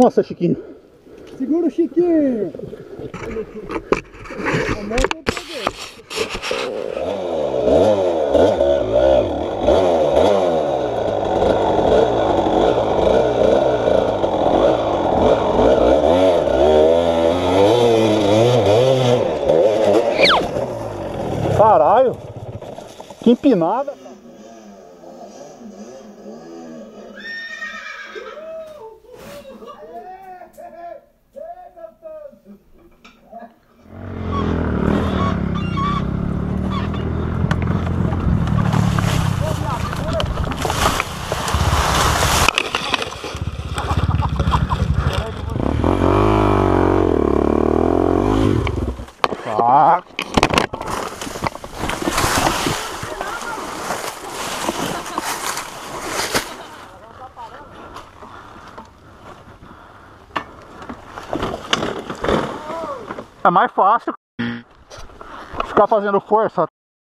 Nossa, Chiquinho. Segura o Chiquinho. Caralho. Que empinada. Ah. É mais fácil ficar fazendo força.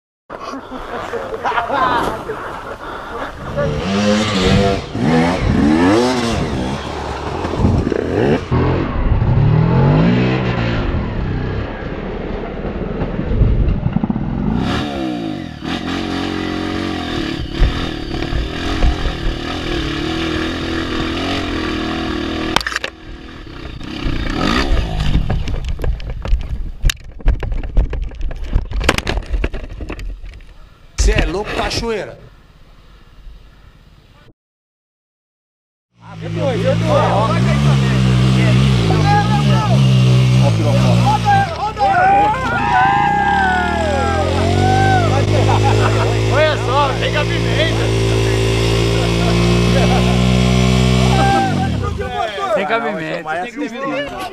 Você é louco, cachoeira? Eu tô. Olha só, tem cabimento. Tem cabimento.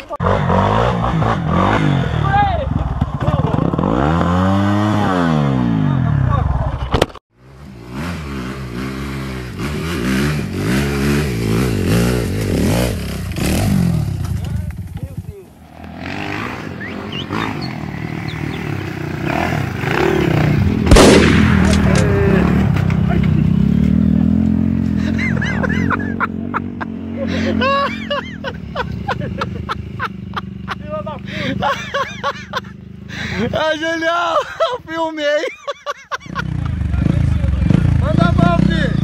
Ah, Julião, eu filmei. Manda a mão, filho.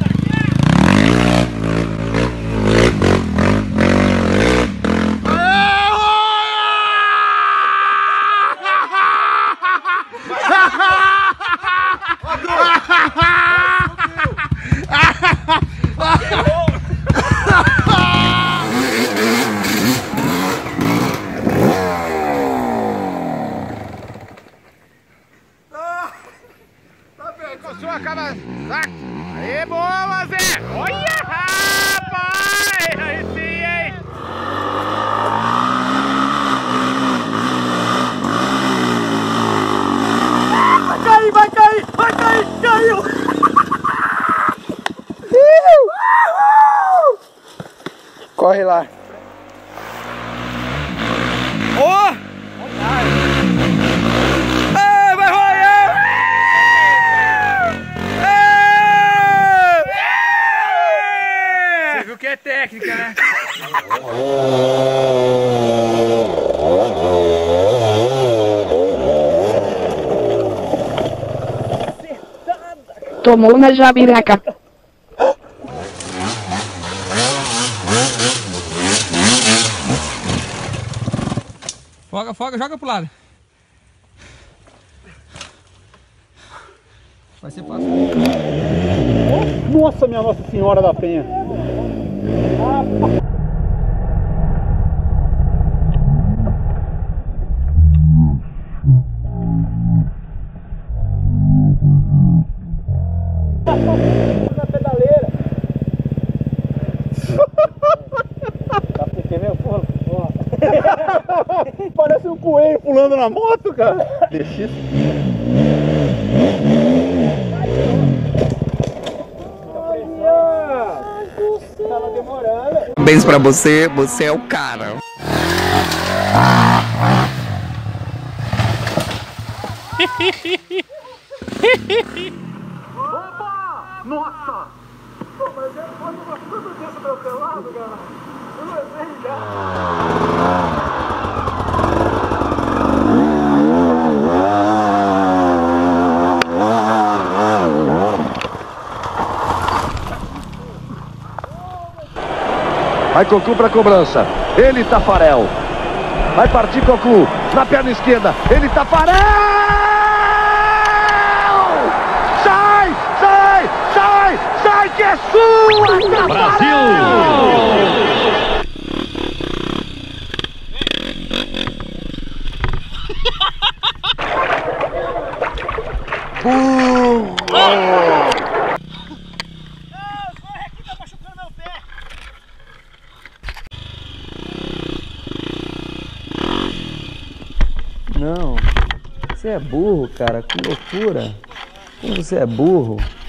Coçou a cara. Aê, boa, Zé! Olha, rapaz! Aí sim, hein? Vai cair! Caiu! Corre lá. Ó! Que é técnica, né? Tomou na jabiraca. Foga, joga pro lado. Vai ser fácil. Nossa, minha Nossa Senhora da Penha. Na pedaleira. Tá porque meu porra. Parece um coelho pulando na moto, cara. Deixa isso. Tava demorando. Parabéns pra você, você é o cara. Opa! Nossa! Pô, mas eu quando tudo disso atropelado, cara. Eu não sei. Vai Cocu pra cobrança. Ele, Tafarel. Vai partir Cocu. Na perna esquerda. Ele, Tafarel! Sai! Sai! Sai! Sai que é sua! Tafarel! Brasil! Não, você é burro, cara, que loucura. Como você é burro.